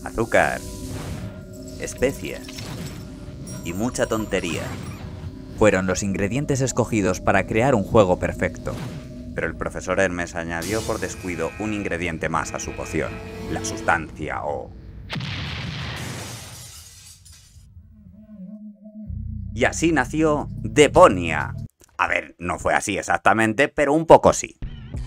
azúcar, especias y mucha tontería fueron los ingredientes escogidos para crear un juego perfecto. Pero el profesor Hermes añadió por descuido un ingrediente más a su poción, la sustancia O. Y así nació Deponia. A ver, no fue así exactamente, pero un poco sí.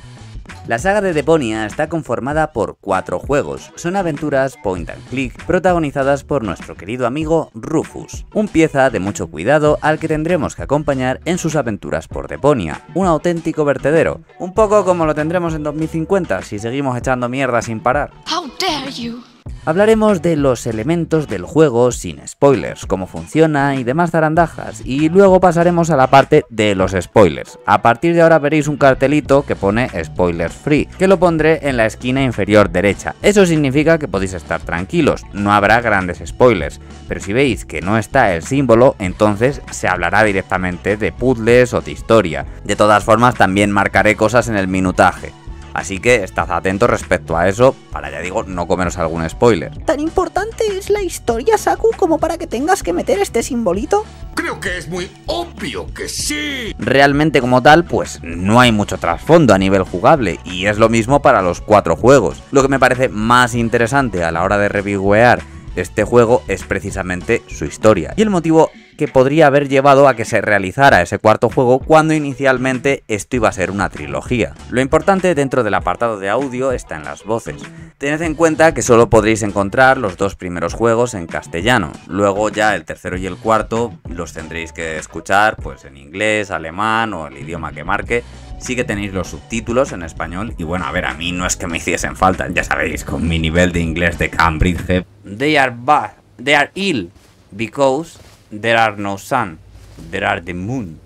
La saga de Deponia está conformada por 4 juegos. Son aventuras point and click protagonizadas por nuestro querido amigo Rufus, un pieza de mucho cuidado al que tendremos que acompañar en sus aventuras por Deponia, un auténtico vertedero, un poco como lo tendremos en 2050 si seguimos echando mierda sin parar. How dare you? Hablaremos de los elementos del juego sin spoilers, cómo funciona y demás zarandajas, y luego pasaremos a la parte de los spoilers. A partir de ahora veréis un cartelito que pone spoilers free, que lo pondré en la esquina inferior derecha. Eso significa que podéis estar tranquilos, no habrá grandes spoilers, pero si veis que no está el símbolo, entonces se hablará directamente de puzzles o de historia. De todas formas, también marcaré cosas en el minutaje. Así que estad atentos respecto a eso, para, ya digo, no comeros algún spoiler. ¿Tan importante es la historia, Saku, como para que tengas que meter este simbolito? Creo que es muy obvio que sí. Realmente como tal, pues no hay mucho trasfondo a nivel jugable, y es lo mismo para los 4 juegos. Lo que me parece más interesante a la hora de reviewear este juego es precisamente su historia, y el motivo que podría haber llevado a que se realizara ese 4º juego cuando inicialmente esto iba a ser una trilogía. Lo importante dentro del apartado de audio está en las voces. Tened en cuenta que solo podréis encontrar los 2 primeros juegos en castellano, luego ya el tercero y el cuarto los tendréis que escuchar pues en inglés, alemán o el idioma que marque. Sí que tenéis los subtítulos en español y bueno, a ver, a mí no es que me hiciesen falta, ya sabéis, con mi nivel de inglés de Cambridge. They are bad, they are ill, because there are no sun, there are the moon,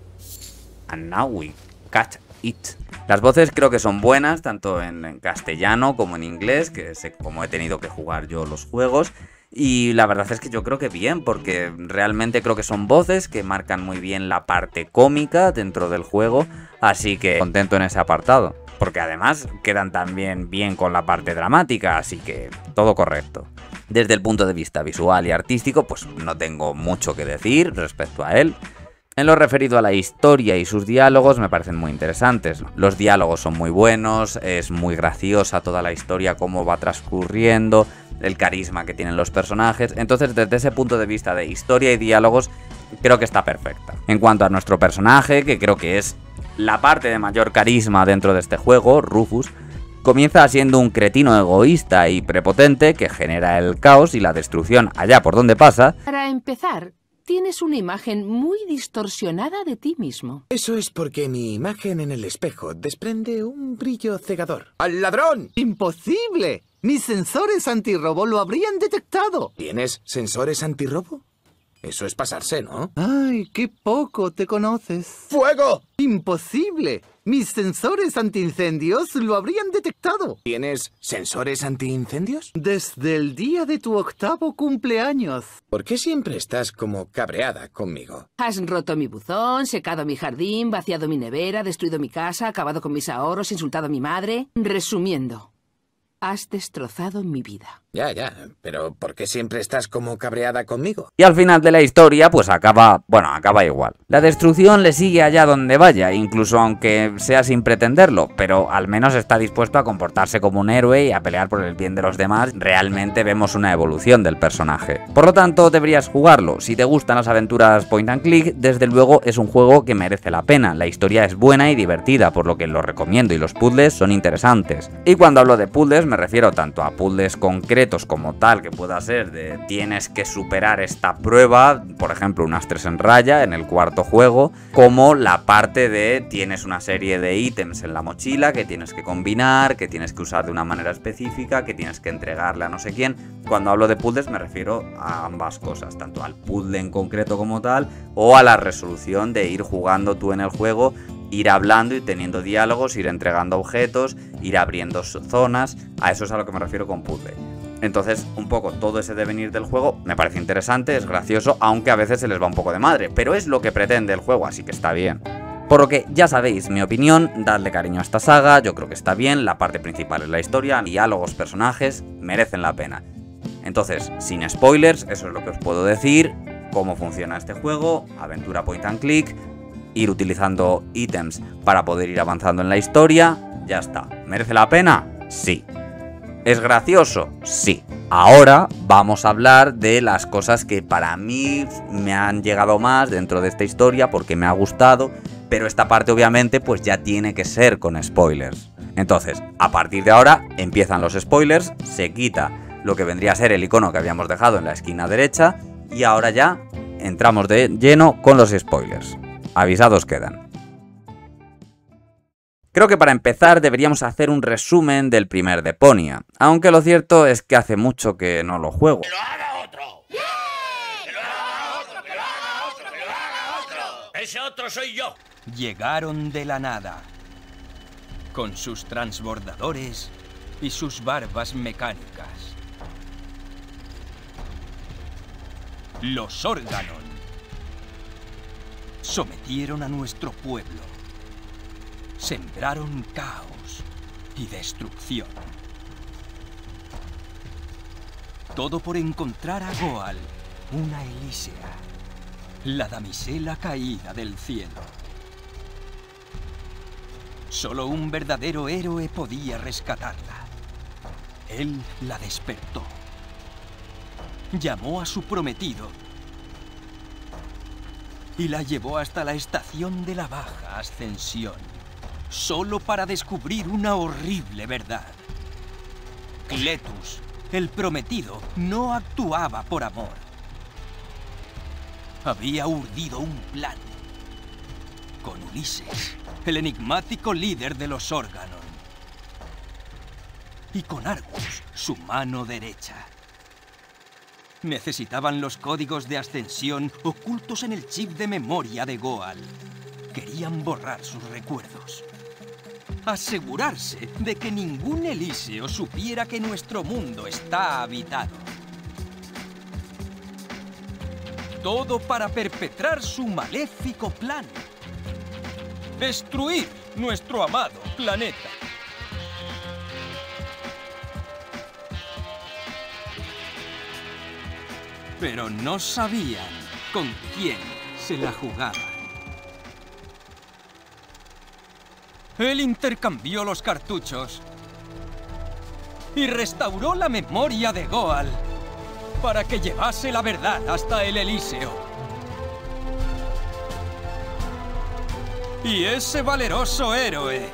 and now we catch it. Las voces creo que son buenas, tanto en castellano como en inglés, que sé cómo he tenido que jugar yo los juegos. Y la verdad es que yo creo que bien, porque realmente creo que son voces que marcan muy bien la parte cómica dentro del juego, así que contento en ese apartado. Porque además quedan también bien con la parte dramática, así que todo correcto. Desde el punto de vista visual y artístico, pues no tengo mucho que decir respecto a él. En lo referido a la historia y sus diálogos me parecen muy interesantes. Los diálogos son muy buenos, es muy graciosa toda la historia, cómo va transcurriendo, el carisma que tienen los personajes. Entonces, desde ese punto de vista de historia y diálogos, creo que está perfecta. En cuanto a nuestro personaje, que creo que es la parte de mayor carisma dentro de este juego, Rufus, comienza siendo un cretino egoísta y prepotente que genera el caos y la destrucción allá por donde pasa. Para empezar, tienes una imagen muy distorsionada de ti mismo. Eso es porque mi imagen en el espejo desprende un brillo cegador. ¡Al ladrón! ¡Imposible! Mis sensores antirrobo lo habrían detectado. ¿Tienes sensores antirrobo? Eso es pasarse, ¿no? ¡Ay, qué poco te conoces! ¡Fuego! ¡Imposible! Mis sensores antiincendios lo habrían detectado. ¿Tienes sensores antiincendios? Desde el día de tu 8º cumpleaños. ¿Por qué siempre estás como cabreada conmigo? Has roto mi buzón, secado mi jardín, vaciado mi nevera, destruido mi casa, acabado con mis ahorros, insultado a mi madre. Resumiendo, has destrozado mi vida. Ya, pero ¿por qué siempre estás como cabreada conmigo? Y al final de la historia, pues acaba igual. La destrucción le sigue allá donde vaya, incluso aunque sea sin pretenderlo, pero al menos está dispuesto a comportarse como un héroe y a pelear por el bien de los demás. Realmente vemos una evolución del personaje. Por lo tanto, deberías jugarlo. Si te gustan las aventuras point and click, desde luego es un juego que merece la pena. La historia es buena y divertida, por lo que lo recomiendo, y los puzzles son interesantes. Y cuando hablo de puzzles, me refiero tanto a puzzles concretos como tal, que pueda ser de tienes que superar esta prueba, por ejemplo unas 3 en raya en el 4º juego, como la parte de tienes una serie de ítems en la mochila que tienes que combinar, que tienes que usar de una manera específica, que tienes que entregarle a no sé quién. Cuando hablo de puzzles me refiero a ambas cosas, tanto al puzzle en concreto como tal, o a la resolución de ir jugando tú en el juego, ir hablando y teniendo diálogos, ir entregando objetos, ir abriendo zonas. A eso es a lo que me refiero con puzzle. Entonces, un poco todo ese devenir del juego me parece interesante, es gracioso, aunque a veces se les va un poco de madre, pero es lo que pretende el juego, así que está bien. Por lo que ya sabéis mi opinión, dadle cariño a esta saga, yo creo que está bien, la parte principal es la historia, diálogos, personajes, merecen la pena. Entonces, sin spoilers, eso es lo que os puedo decir, cómo funciona este juego, aventura point and click, ir utilizando ítems para poder ir avanzando en la historia, ya está. ¿Merece la pena? Sí. ¿Es gracioso? Sí. Ahora vamos a hablar de las cosas que para mí me han llegado más dentro de esta historia porque me ha gustado, pero esta parte obviamente pues ya tiene que ser con spoilers. Entonces, a partir de ahora empiezan los spoilers, se quita lo que vendría a ser el icono que habíamos dejado en la esquina derecha y ahora ya entramos de lleno con los spoilers. Avisados quedan. Creo que para empezar deberíamos hacer un resumen del primer Deponia, aunque lo cierto es que hace mucho que no lo juego. ¡Que lo haga otro! ¡Que lo haga otro! ¡Que lo haga otro! ¡Que lo haga otro! ¡Ese otro soy yo! Llegaron de la nada, con sus transbordadores y sus barbas mecánicas. Los Organon sometieron a nuestro pueblo. Sembraron caos y destrucción. Todo por encontrar a Goal, una Elísea, la damisela caída del cielo. Solo un verdadero héroe podía rescatarla. Él la despertó. Llamó a su prometido y la llevó hasta la estación de la Baja Ascensión, solo para descubrir una horrible verdad. Cletus, el prometido, no actuaba por amor. Había urdido un plan con Ulises, el enigmático líder de los Organon, y con Argus, su mano derecha. Necesitaban los códigos de ascensión ocultos en el chip de memoria de Goal. Querían borrar sus recuerdos. Asegurarse de que ningún Elíseo supiera que nuestro mundo está habitado. Todo para perpetrar su maléfico plan. Destruir nuestro amado planeta. Pero no sabían con quién se la jugaban. Él intercambió los cartuchos y restauró la memoria de Goal para que llevase la verdad hasta el Elíseo. Y ese valeroso héroe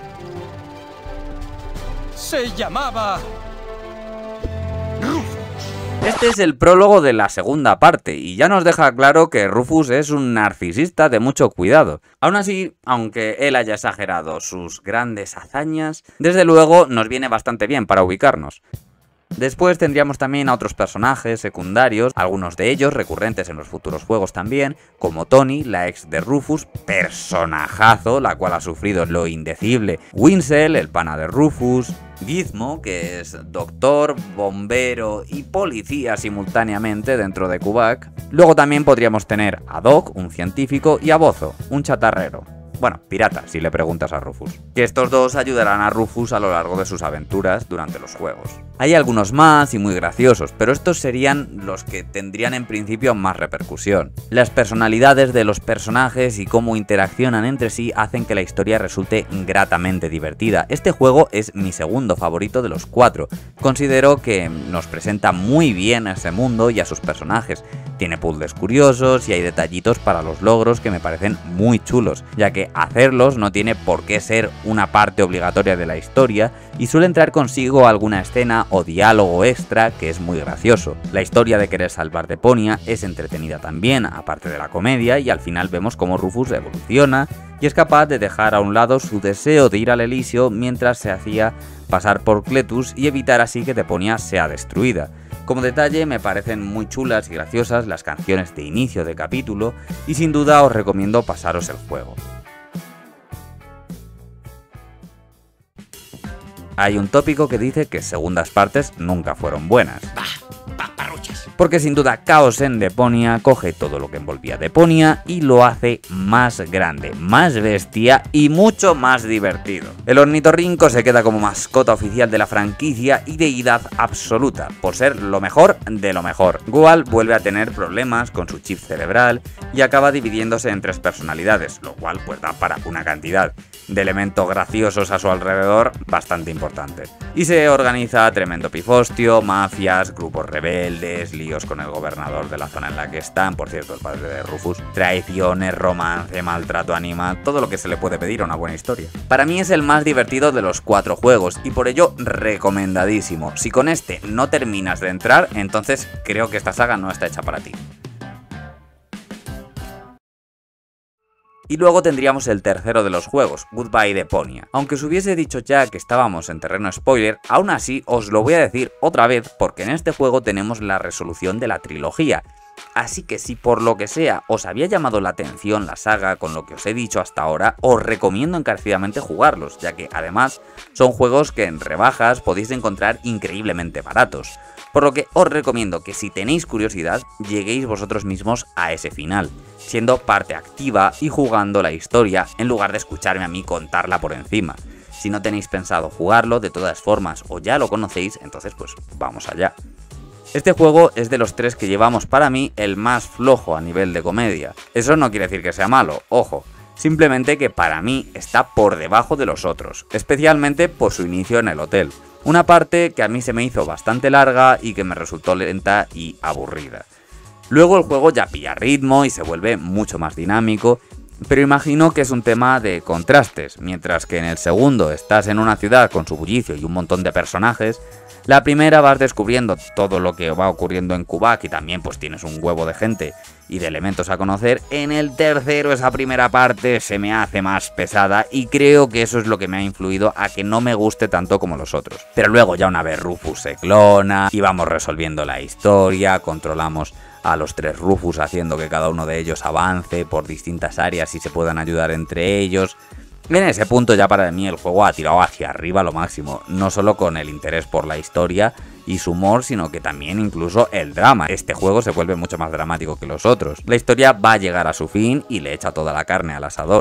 se llamaba Rufus. Este es el prólogo de la segunda parte y ya nos deja claro que Rufus es un narcisista de mucho cuidado. Aún así, aunque él haya exagerado sus grandes hazañas, desde luego nos viene bastante bien para ubicarnos. Después tendríamos también a otros personajes secundarios, algunos de ellos recurrentes en los futuros juegos también, como Tony, la ex de Rufus, personajazo, la cual ha sufrido lo indecible, Winsel, el pana de Rufus, Gizmo, que es doctor, bombero y policía simultáneamente dentro de Quback. Luego también podríamos tener a Doc, un científico, y a Bozo, un chatarrero. Bueno, pirata, si le preguntas a Rufus. Que estos dos ayudarán a Rufus a lo largo de sus aventuras durante los juegos. Hay algunos más y muy graciosos, pero estos serían los que tendrían en principio más repercusión. Las personalidades de los personajes y cómo interaccionan entre sí hacen que la historia resulte gratamente divertida. Este juego es mi segundo favorito de los 4. Considero que nos presenta muy bien a ese mundo y a sus personajes. Tiene puzzles curiosos y hay detallitos para los logros que me parecen muy chulos, ya que hacerlos no tiene por qué ser una parte obligatoria de la historia y suelen traer consigo alguna escena o diálogo extra que es muy gracioso. La historia de querer salvar Deponia es entretenida también, aparte de la comedia, y al final vemos cómo Rufus evoluciona y es capaz de dejar a un lado su deseo de ir al Elíseo mientras se hacía pasar por Cletus y evitar así que Deponia sea destruida. Como detalle, me parecen muy chulas y graciosas las canciones de inicio de capítulo y sin duda os recomiendo pasaros el juego. Hay un tópico que dice que segundas partes nunca fueron buenas. Parruchas. porque sin duda Chaos en Deponia coge todo lo que envolvía Deponia y lo hace más grande, más bestia y mucho más divertido. El ornitorrinco se queda como mascota oficial de la franquicia y deidad absoluta, por ser lo mejor de lo mejor. Goal vuelve a tener problemas con su chip cerebral y acaba dividiéndose en 3 personalidades, lo cual pues da para una cantidad de elementos graciosos a su alrededor bastante importante. Y se organiza tremendo pifostio, mafias, grupos rebeldes, líos con el gobernador de la zona en la que están, por cierto el padre de Rufus, traiciones, romance, maltrato animal, todo lo que se le puede pedir a una buena historia. Para mí es el más divertido de los 4 juegos y por ello recomendadísimo. Si con este no terminas de entrar, entonces creo que esta saga no está hecha para ti. Y luego tendríamos el tercero de los juegos, Goodbye Deponia. Aunque os hubiese dicho ya que estábamos en terreno spoiler, aún así os lo voy a decir otra vez porque en este juego tenemos la resolución de la trilogía. Así que si por lo que sea os había llamado la atención la saga con lo que os he dicho hasta ahora, os recomiendo encarecidamente jugarlos, ya que además son juegos que en rebajas podéis encontrar increíblemente baratos. Por lo que os recomiendo que si tenéis curiosidad, lleguéis vosotros mismos a ese final, siendo parte activa y jugando la historia en lugar de escucharme a mí contarla por encima. Si no tenéis pensado jugarlo de todas formas o ya lo conocéis, entonces pues vamos allá. Este juego es de los 3 que llevamos para mí el más flojo a nivel de comedia. Eso no quiere decir que sea malo, ojo. Simplemente que para mí está por debajo de los otros, especialmente por su inicio en el hotel. Una parte que a mí se me hizo bastante larga y que me resultó lenta y aburrida. Luego el juego ya pilla ritmo y se vuelve mucho más dinámico, pero imagino que es un tema de contrastes. Mientras que en el segundo estás en una ciudad con su bullicio y un montón de personajes, la primera vas descubriendo todo lo que va ocurriendo en Quebec y también pues tienes un huevo de gente y de elementos a conocer. En el tercero esa primera parte se me hace más pesada y creo que eso es lo que me ha influido a que no me guste tanto como los otros. Pero luego ya una vez Rufus se clona y vamos resolviendo la historia, controlamos a los 3 Rufus haciendo que cada uno de ellos avance por distintas áreas y se puedan ayudar entre ellos. En ese punto ya para mí el juego ha tirado hacia arriba lo máximo, no solo con el interés por la historia y su humor, sino que también incluso el drama. Este juego se vuelve mucho más dramático que los otros. La historia va a llegar a su fin y le echa toda la carne al asador.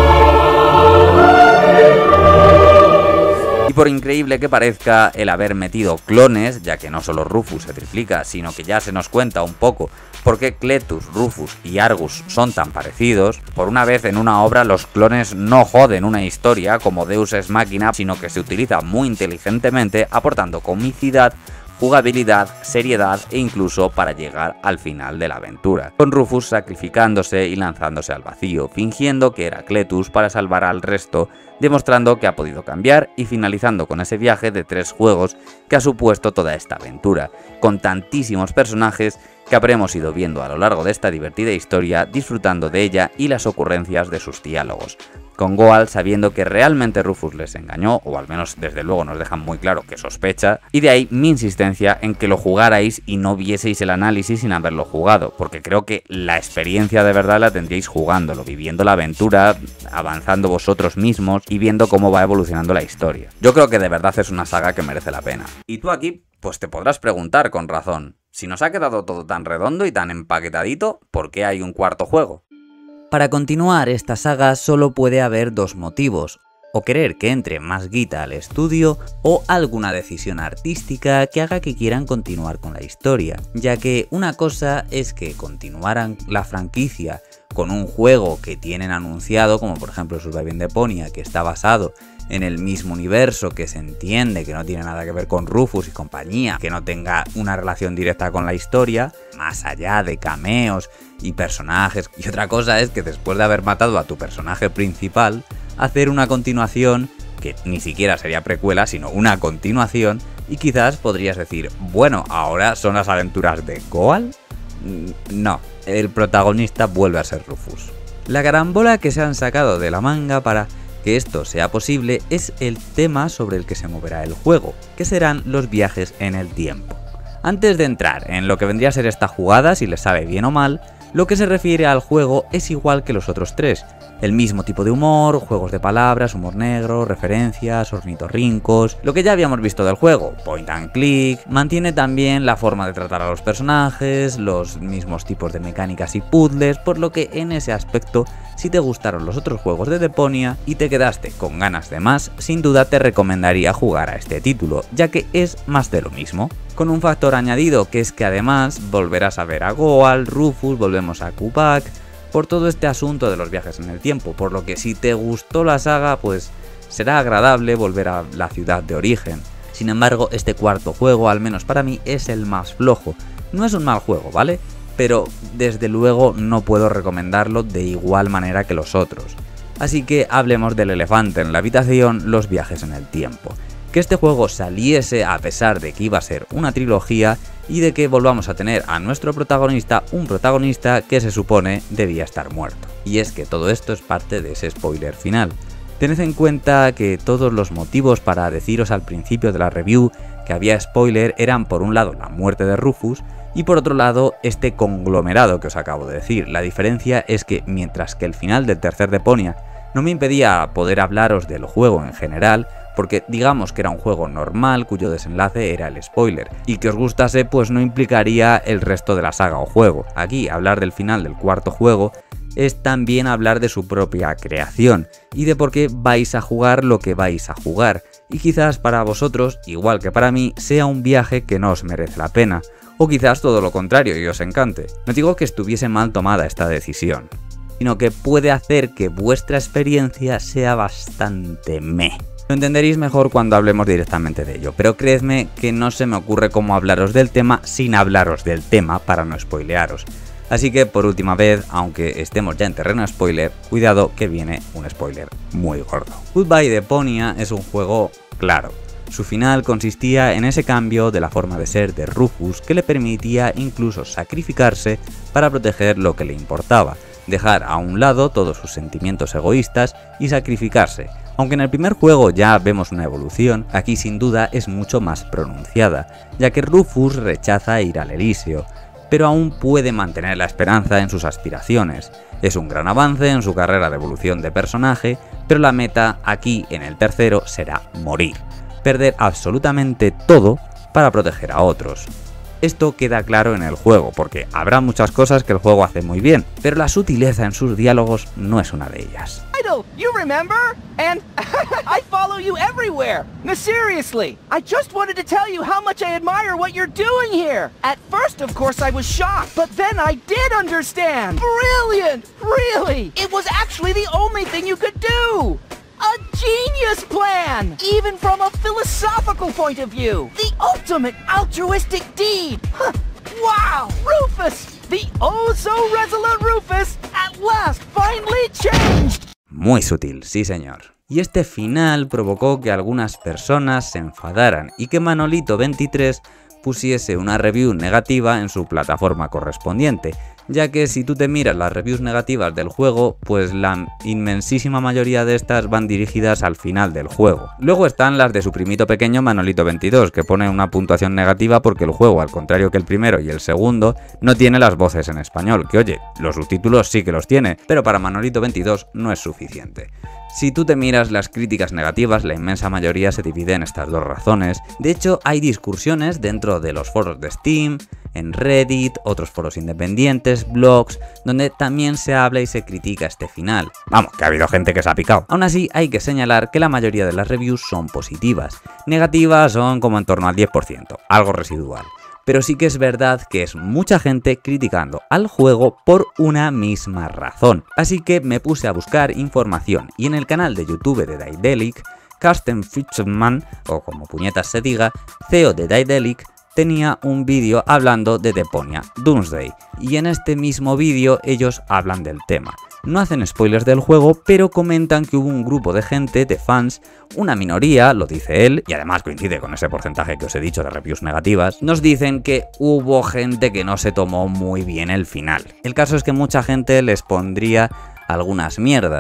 Y por increíble que parezca, el haber metido clones, ya que no solo Rufus se triplica, sino que ya se nos cuenta un poco por qué Cletus, Rufus y Argus son tan parecidos, por una vez en una obra los clones no joden una historia como Deus Ex Machina, sino que se utiliza muy inteligentemente, aportando comicidad, jugabilidad, seriedad e incluso para llegar al final de la aventura, con Rufus sacrificándose y lanzándose al vacío, fingiendo que era Cletus para salvar al resto, demostrando que ha podido cambiar y finalizando con ese viaje de 3 juegos que ha supuesto toda esta aventura, con tantísimos personajes que habremos ido viendo a lo largo de esta divertida historia, disfrutando de ella y las ocurrencias de sus diálogos. Con Goal sabiendo que realmente Rufus les engañó, o al menos desde luego nos dejan muy claro que sospecha, y de ahí mi insistencia en que lo jugarais y no vieseis el análisis sin haberlo jugado, porque creo que la experiencia de verdad la tendríais jugándolo, viviendo la aventura, avanzando vosotros mismos y viendo cómo va evolucionando la historia. Yo creo que de verdad es una saga que merece la pena. Y tú aquí, pues te podrás preguntar con razón, si nos ha quedado todo tan redondo y tan empaquetadito, ¿por qué hay un cuarto juego? Para continuar esta saga solo puede haber 2 motivos, o querer que entre más guita al estudio, o alguna decisión artística que haga que quieran continuar con la historia, ya que una cosa es que continuaran la franquicia con un juego que tienen anunciado, como por ejemplo Surviving Deponia, que está basado en el mismo universo, que se entiende que no tiene nada que ver con Rufus y compañía, que no tenga una relación directa con la historia, más allá de cameos y personajes. Y otra cosa es que después de haber matado a tu personaje principal, hacer una continuación que ni siquiera sería precuela, sino una continuación, y quizás podrías decir, bueno, ahora son las aventuras de Goal. No, el protagonista vuelve a ser Rufus. La carambola que se han sacado de la manga para que esto sea posible es el tema sobre el que se moverá el juego, que serán los viajes en el tiempo. Antes de entrar en lo que vendría a ser esta jugada, si les sabe bien o mal, Lo que se refiere al juego es igual que los otros tres. El mismo tipo de humor, juegos de palabras, humor negro, referencias, ornitorrincos, lo que ya habíamos visto del juego, point and click, mantiene también la forma de tratar a los personajes, los mismos tipos de mecánicas y puzzles, por lo que en ese aspecto, si te gustaron los otros juegos de Deponia y te quedaste con ganas de más, sin duda te recomendaría jugar a este título, ya que es más de lo mismo. Con un factor añadido, que es que además volverás a ver a Goal, Rufus, volvemos a Kupak, por todo este asunto de los viajes en el tiempo, por lo que si te gustó la saga, pues será agradable volver a la ciudad de origen. Sin embargo, este cuarto juego, al menos para mí, es el más flojo. No es un mal juego, ¿vale? Pero desde luego no puedo recomendarlo de igual manera que los otros. Así que hablemos del elefante en la habitación, los viajes en el tiempo. Que este juego saliese a pesar de que iba a ser una trilogía y de que volvamos a tener a nuestro protagonista, un protagonista que se supone debía estar muerto. Y es que todo esto es parte de ese spoiler final. Tened en cuenta que todos los motivos para deciros al principio de la review que había spoiler eran por un lado la muerte de Rufus y por otro lado este conglomerado que os acabo de decir. La diferencia es que mientras que el final del tercer Deponia no me impedía poder hablaros del juego en general, porque digamos que era un juego normal cuyo desenlace era el spoiler, y que os gustase pues no implicaría el resto de la saga o juego. Aquí hablar del final del cuarto juego es también hablar de su propia creación y de por qué vais a jugar lo que vais a jugar, y quizás para vosotros, igual que para mí, sea un viaje que no os merece la pena, o quizás todo lo contrario y os encante. No digo que estuviese mal tomada esta decisión, sino que puede hacer que vuestra experiencia sea bastante meh. Lo entenderéis mejor cuando hablemos directamente de ello, pero creedme que no se me ocurre cómo hablaros del tema sin hablaros del tema para no spoilearos. Así que por última vez, aunque estemos ya en terreno spoiler, cuidado que viene un spoiler muy gordo. Goodbye Deponia es un juego claro. Su final consistía en ese cambio de la forma de ser de Rufus que le permitía incluso sacrificarse para proteger lo que le importaba, dejar a un lado todos sus sentimientos egoístas y sacrificarse. Aunque en el primer juego ya vemos una evolución, aquí sin duda es mucho más pronunciada, ya que Rufus rechaza ir al Elíseo, pero aún puede mantener la esperanza en sus aspiraciones. Es un gran avance en su carrera de evolución de personaje, pero la meta aquí en el tercero será morir, perder absolutamente todo para proteger a otros. Esto queda claro en el juego, porque habrá muchas cosas que el juego hace muy bien, pero la sutileza en sus diálogos no es una de ellas. Idol, you remember? And I follow you everywhere. No, seriously, I just wanted to tell you how much I admire what you're doing here. At first, of course, I was shocked, but then I did understand. Brilliant, really. It was actually the only thing you could do. A genius plan! Even from a philosophical point of view! The ultimate altruistic deed! Huh. Wow! Rufus! The oh so resolute Rufus at last finally changed! Muy sutil, sí señor. Y este final provocó que algunas personas se enfadaran y que Manolito23 pusiese una review negativa en su plataforma correspondiente, ya que si tú te miras las reviews negativas del juego, pues la inmensísima mayoría de estas van dirigidas al final del juego. Luego están las de su primito pequeño Manolito22, que pone una puntuación negativa porque el juego, al contrario que el primero y el segundo, no tiene las voces en español, que oye, los subtítulos sí que los tiene, pero para Manolito22 no es suficiente. Si tú te miras las críticas negativas, la inmensa mayoría se divide en estas dos razones. De hecho, hay discusiones dentro de los foros de Steam, en Reddit, otros foros independientes, blogs, donde también se habla y se critica este final. Vamos, que ha habido gente que se ha picado. Aún así, hay que señalar que la mayoría de las reviews son positivas. Negativas son como en torno al 10%, algo residual. Pero sí que es verdad que es mucha gente criticando al juego por una misma razón. Así que me puse a buscar información y en el canal de YouTube de Daedalic, Carsten Fritzman, o como puñetas se diga, CEO de Daedalic, tenía un vídeo hablando de Deponia Doomsday, y en este mismo vídeo ellos hablan del tema. No hacen spoilers del juego, pero comentan que hubo un grupo de gente, de fans, una minoría, lo dice él, y además coincide con ese porcentaje que os he dicho de reviews negativas, nos dicen que hubo gente que no se tomó muy bien el final. El caso es que mucha gente les pondría algunas mierdas,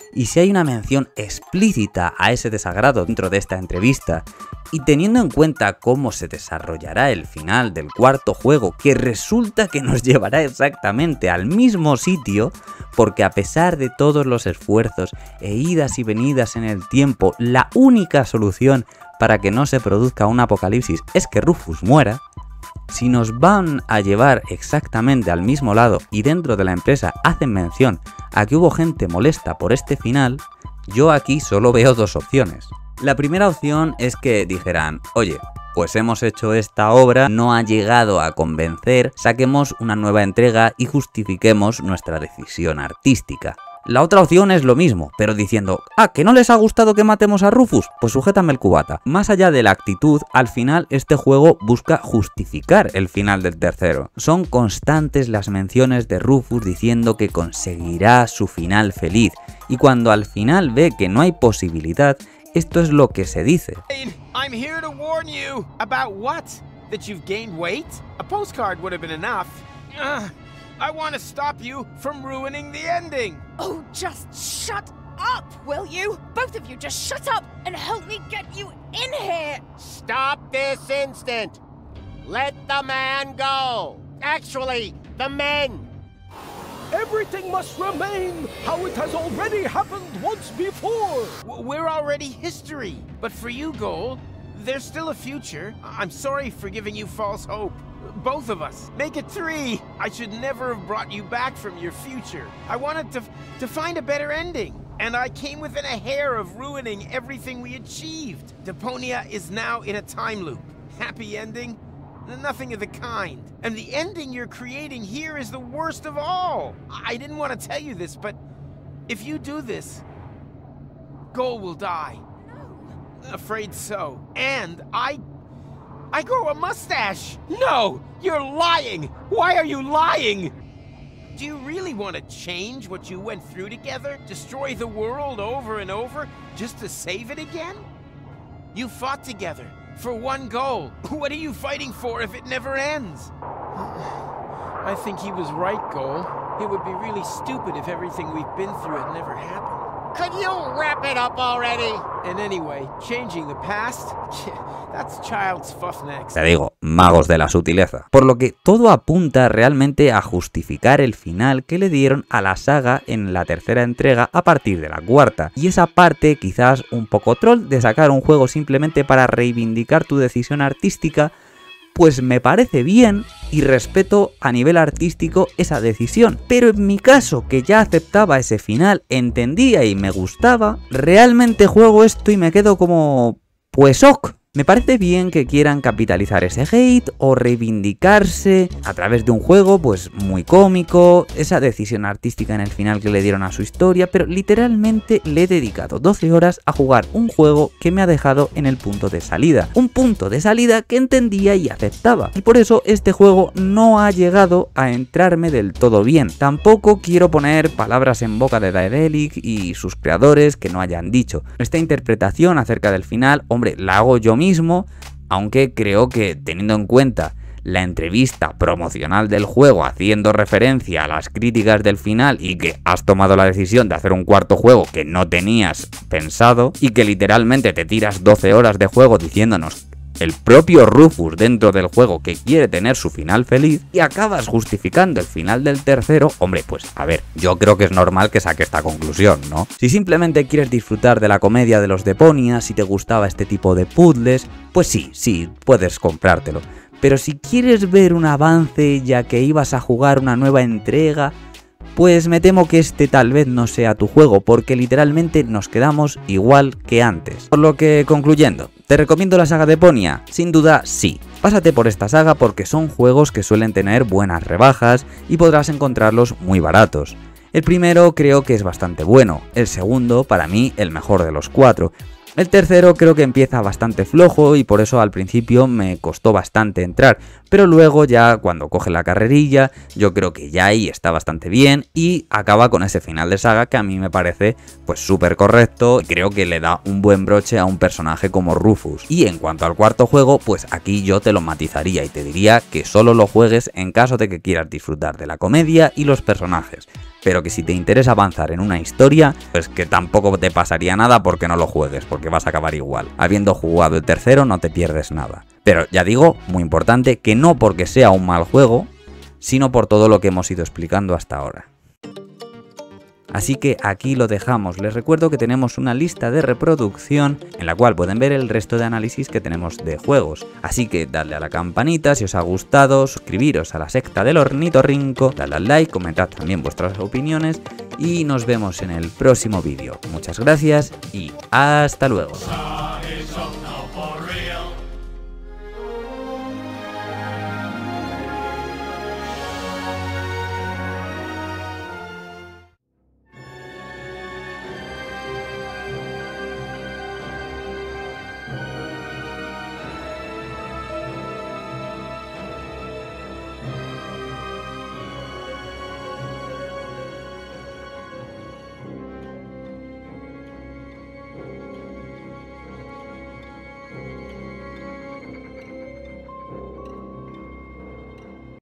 y si hay una mención explícita a ese desagrado dentro de esta entrevista, y teniendo en cuenta cómo se desarrollará el final del cuarto juego, que resulta que nos llevará exactamente al mismo sitio, porque a pesar de todos los esfuerzos e idas y venidas en el tiempo, la única solución para que no se produzca un apocalipsis es que Rufus muera, si nos van a llevar exactamente al mismo lado y dentro de la empresa hacen mención a que hubo gente molesta por este final, yo aquí solo veo dos opciones. La primera opción es que dijeran, oye, pues hemos hecho esta obra, no ha llegado a convencer, saquemos una nueva entrega y justifiquemos nuestra decisión artística. La otra opción es lo mismo, pero diciendo, ¿que no les ha gustado que matemos a Rufus? Pues sujétame el cubata. Más allá de la actitud, al final este juego busca justificar el final del tercero. Son constantes las menciones de Rufus diciendo que conseguirá su final feliz, y cuando al final ve que no hay posibilidad, esto es lo que se dice. I'm here to warn you. About what? That you've gained weight? A postcard would have been enough. I want to stop you from ruining the ending. Oh, just shut up, will you? Both of you just shut up and help me get you in here. Stop this instant. Let the man go. Actually, the men. Everything must remain how it has already happened once before. We're already history. But for you, Goal, there's still a future. I'm sorry for giving you false hope. Both of us. Make it 3. I should never have brought you back from your future. I wanted to find a better ending. And I came within a hair of ruining everything we achieved. Deponia is now in a time loop. Happy ending? Nothing of the kind. And the ending you're creating here is the worst of all. I didn't want to tell you this, but if you do this, Goal will die. No. Afraid so. And I grow a mustache. No, you're lying. Why are you lying? Do you really want to change what you went through together? Destroy the world over and over just to save it again? You fought together for one goal. What are you fighting for if it never ends? I think he was right, Goal. It would be really stupid if everything we've been through had never happened. Could you wrap it up already? And anyway, changing the past, that's child's fuff next. Te digo, magos de la sutileza. Por lo que todo apunta realmente a justificar el final que le dieron a la saga en la tercera entrega a partir de la cuarta. Y esa parte quizás un poco troll de sacar un juego simplemente para reivindicar tu decisión artística, pues me parece bien y respeto a nivel artístico esa decisión. Pero en mi caso, que ya aceptaba ese final, entendía y me gustaba, realmente juego esto y me quedo como... pues ok. Me parece bien que quieran capitalizar ese hate o reivindicarse a través de un juego pues muy cómico, esa decisión artística en el final que le dieron a su historia, pero literalmente le he dedicado 12 horas a jugar un juego que me ha dejado en el punto de salida. Un punto de salida que entendía y aceptaba. Y por eso este juego no ha llegado a entrarme del todo bien. Tampoco quiero poner palabras en boca de Daedalic y sus creadores que no hayan dicho. Esta interpretación acerca del final, hombre, la hago yo mismo, aunque creo que teniendo en cuenta la entrevista promocional del juego haciendo referencia a las críticas del final y que has tomado la decisión de hacer un cuarto juego que no tenías pensado y que literalmente te tiras 12 horas de juego diciéndonos el propio Rufus dentro del juego que quiere tener su final feliz y acabas justificando el final del tercero, hombre, pues a ver, yo creo que es normal que saque esta conclusión, ¿no? Si simplemente quieres disfrutar de la comedia de los Deponia, si te gustaba este tipo de puzzles, pues sí, puedes comprártelo. Pero si quieres ver un avance ya que ibas a jugar una nueva entrega, pues me temo que este tal vez no sea tu juego, porque literalmente nos quedamos igual que antes. Por lo que, concluyendo, ¿te recomiendo la saga Deponia? Sin duda, sí. Pásate por esta saga porque son juegos que suelen tener buenas rebajas y podrás encontrarlos muy baratos. El primero creo que es bastante bueno, el segundo, para mí, el mejor de los 4. El tercero creo que empieza bastante flojo y por eso al principio me costó bastante entrar, pero luego ya cuando coge la carrerilla yo creo que ya ahí está bastante bien y acaba con ese final de saga que a mí me parece pues súper correcto y creo que le da un buen broche a un personaje como Rufus. Y en cuanto al cuarto juego, pues aquí yo te lo matizaría y te diría que solo lo juegues en caso de que quieras disfrutar de la comedia y los personajes. pero que si te interesa avanzar en una historia, pues que tampoco te pasaría nada porque no lo juegues, porque vas a acabar igual. Habiendo jugado el tercero no te pierdes nada. Pero ya digo, muy importante, que no porque sea un mal juego, sino por todo lo que hemos ido explicando hasta ahora. Así que aquí lo dejamos. Les recuerdo que tenemos una lista de reproducción en la cual pueden ver el resto de análisis que tenemos de juegos. Así que dadle a la campanita si os ha gustado, suscribiros a la secta del ornitorrinco, dadle al like, comentad también vuestras opiniones y nos vemos en el próximo vídeo. Muchas gracias y hasta luego.